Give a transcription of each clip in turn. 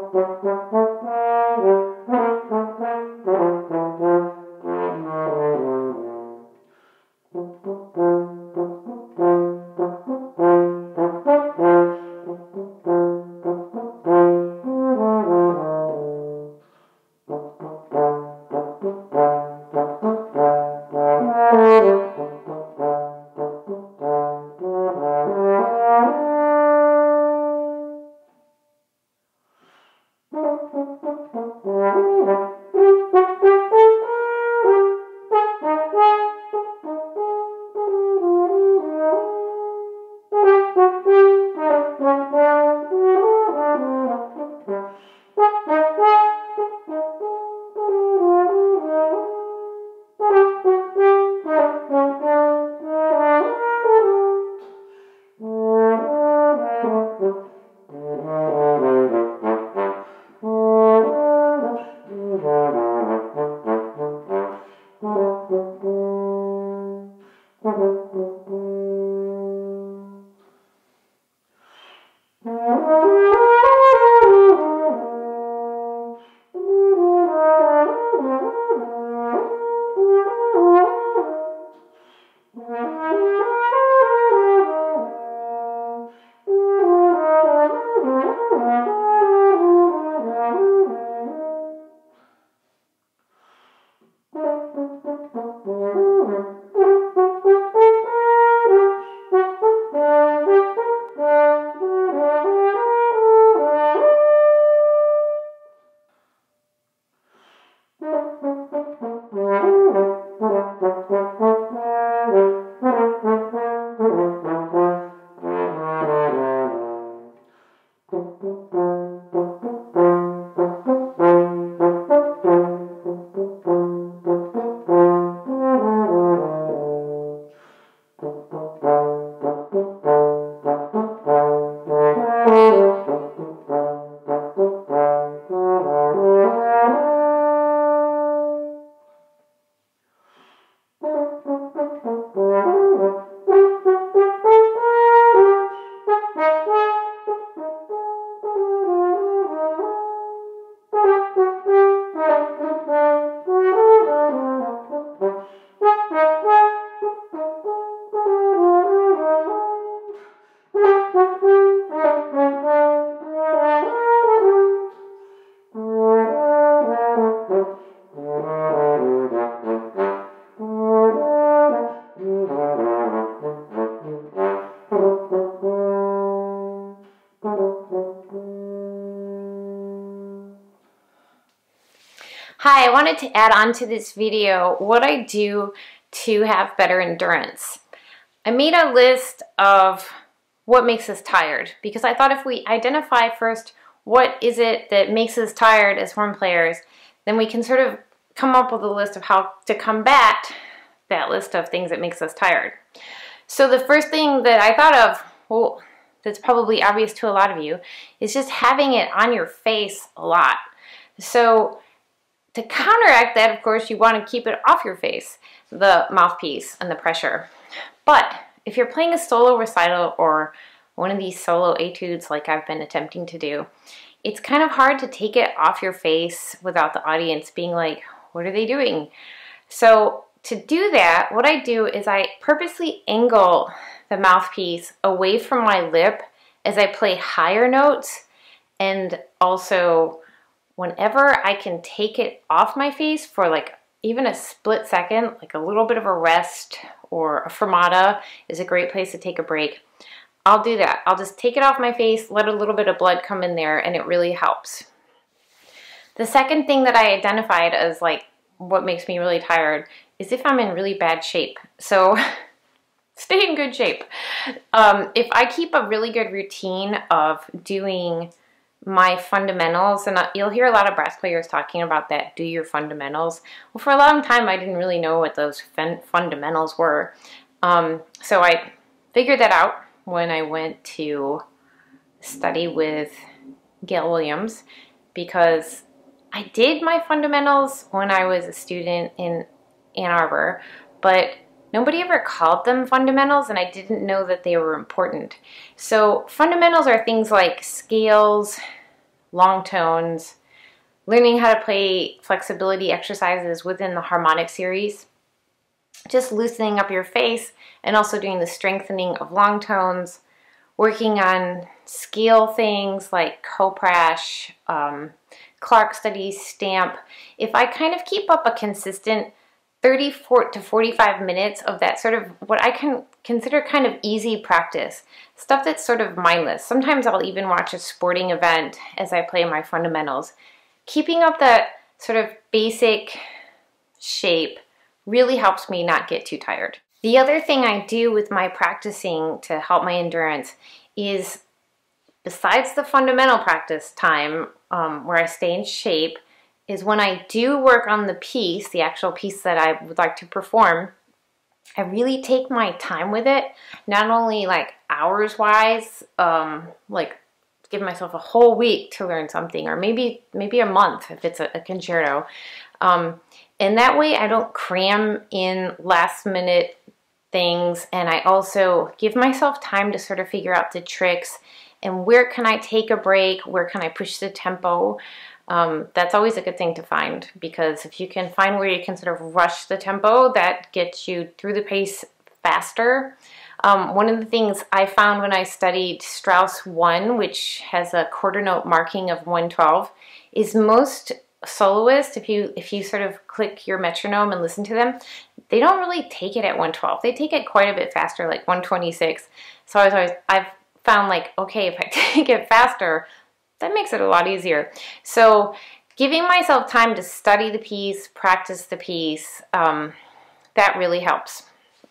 Hi, I wanted to add on to this video what I do to have better endurance. I made a list of what makes us tired because I thought if we identify first what is it that makes us tired as horn players, then we can sort of come up with a list of how to combat that list of things that makes us tired. So the first thing that I thought of, well, that's probably obvious to a lot of you, is just having it on your face a lot. So to counteract that, of course, you want to keep it off your face, the mouthpiece and the pressure. But if you're playing a solo recital or one of these solo etudes like I've been attempting to do, it's kind of hard to take it off your face without the audience being like, what are they doing? So to do that, what I do is I purposely angle the mouthpiece away from my lip as I play higher notes, and also whenever I can take it off my face for like even a split second, like a little bit of a rest or a fermata is a great place to take a break, I'll do that. I'll just take it off my face, let a little bit of blood come in there, and it really helps. The second thing that I identified as like what makes me really tired is if I'm in really bad shape. So stay in good shape. If I keep a really good routine of doing my fundamentals, and you'll hear a lot of brass players talking about that, do your fundamentals. Well, for a long time I didn't really know what those fundamentals were. So I figured that out when I went to study with Gail Williams, because I did my fundamentals when I was a student in Ann Arbor, but nobody ever called them fundamentals, and I didn't know that they were important. So fundamentals are things like scales, long tones, learning how to play flexibility exercises within the harmonic series, just loosening up your face, and also doing the strengthening of long tones, working on scale things like coprash, Clark study, stamp. If I kind of keep up a consistent 34 to 45 minutes of that sort of what I can consider kind of easy practice, stuff that's sort of mindless. Sometimes I'll even watch a sporting event as I play my fundamentals. Keeping up that sort of basic shape really helps me not get too tired. The other thing I do with my practicing to help my endurance is, besides the fundamental practice time where I stay in shape, is when I do work on the piece, the actual piece that I would like to perform, I really take my time with it, not only like hours wise, like give myself a whole week to learn something, or maybe a month if it's a concerto. And that way I don't cram in last minute things, and I also give myself time to sort of figure out the tricks and where can I take a break, where can I push the tempo. That's always a good thing to find, because if you can find where you can sort of rush the tempo, that gets you through the pace faster. One of the things I found when I studied Strauss 1, which has a quarter note marking of 112, is most soloists, if you sort of click your metronome and listen to them, they don't really take it at 112. They take it quite a bit faster, like 126. So I've found like, okay, if I take it faster, that makes it a lot easier. So giving myself time to study the piece, practice the piece, that really helps.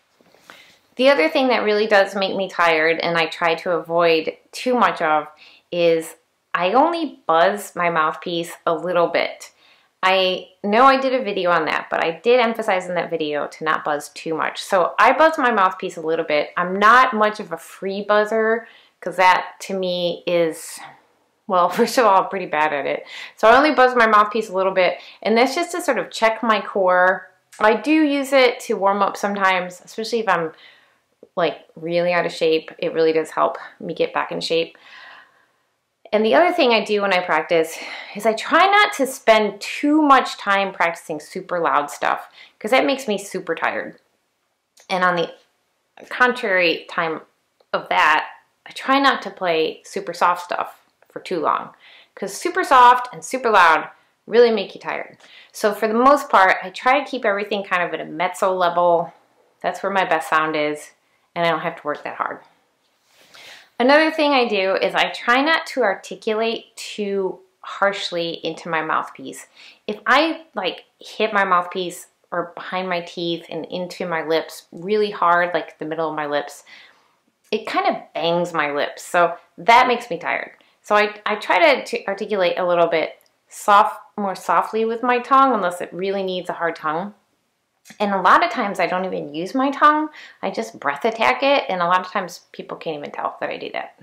The other thing that really does make me tired, and I try to avoid too much of, is I only buzz my mouthpiece a little bit. I know I did a video on that, but I did emphasize in that video to not buzz too much. So I buzz my mouthpiece a little bit. I'm not much of a free buzzer, because that to me is, well, first of all, I'm pretty bad at it. So I only buzz my mouthpiece a little bit, and that's just to sort of check my core. I do use it to warm up sometimes, especially if I'm like really out of shape. It really does help me get back in shape. And the other thing I do when I practice is I try not to spend too much time practicing super loud stuff, because that makes me super tired. And on the contrary time of that, I try not to play super soft stuff for too long, because super soft and super loud really make you tired. So for the most part, I try to keep everything kind of at a mezzo level. That's where my best sound is, and I don't have to work that hard. Another thing I do is I try not to articulate too harshly into my mouthpiece. If I like hit my mouthpiece or behind my teeth and into my lips really hard, like the middle of my lips, it kind of bangs my lips. So that makes me tired. So I try to articulate a little bit more softly with my tongue, unless it really needs a hard tongue. And a lot of times I don't even use my tongue. I just breath attack it, and a lot of times people can't even tell that I do that.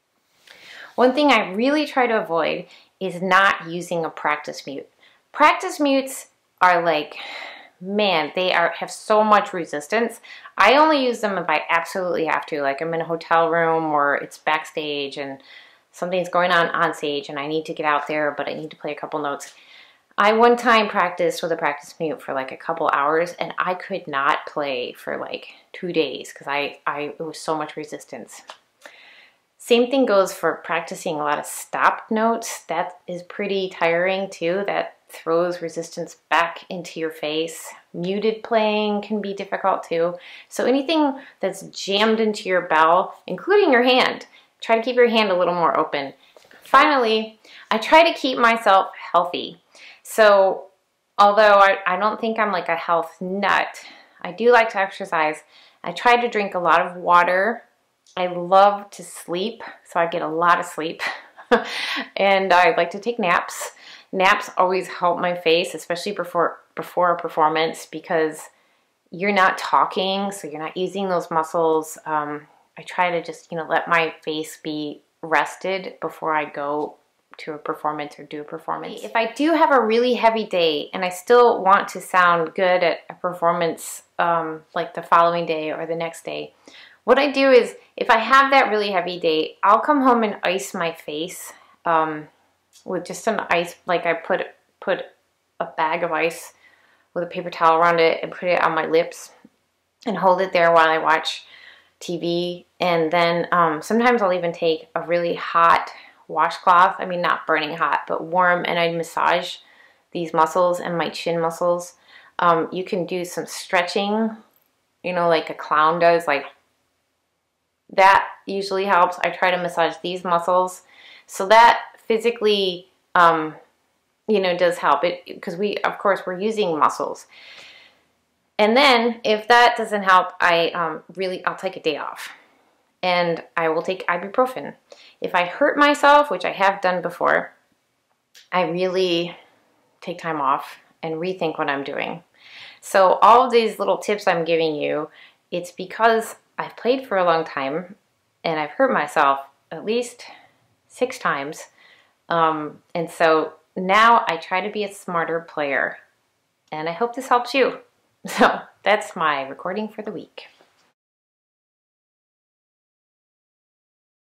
One thing I really try to avoid is not using a practice mute. Practice mutes are like, man, they have so much resistance. I only use them if I absolutely have to, like I'm in a hotel room or it's backstage and something's going on stage and I need to get out there, but I need to play a couple notes. I one time practiced with a practice mute for like a couple hours, and I could not play for like 2 days because it was so much resistance. Same thing goes for practicing a lot of stop notes. That is pretty tiring too. That throws resistance back into your face. Muted playing can be difficult too. So anything that's jammed into your bell, including your hand, try to keep your hand a little more open. Finally, I try to keep myself healthy. So although I don't think I'm like a health nut, I do like to exercise. I try to drink a lot of water. I love to sleep, so I get a lot of sleep. And I like to take naps. Naps always help my face, especially before a performance, because you're not talking, so you're not using those muscles. I try to just, let my face be rested before I go to a performance or do a performance. If I do have a really heavy day and I still want to sound good at a performance like the following day or the next day, what I do is if I have that really heavy day, I'll come home and ice my face with just some ice. Like I put a bag of ice with a paper towel around it and put it on my lips and hold it there while I watch TV. And then sometimes I'll even take a really hot washcloth. I mean, not burning hot, but warm, and I massage these muscles and my chin muscles. You can do some stretching, you know, like a clown does. Like that usually helps. I try to massage these muscles. So that physically, you know, does help it, because of course, we're using muscles. And then if that doesn't help, I'll take a day off and I will take ibuprofen. If I hurt myself, which I have done before, I really take time off and rethink what I'm doing. So all of these little tips I'm giving you, it's because I've played for a long time and I've hurt myself at least 6 times. And so now I try to be a smarter player, and I hope this helps you. So that's my recording for the week.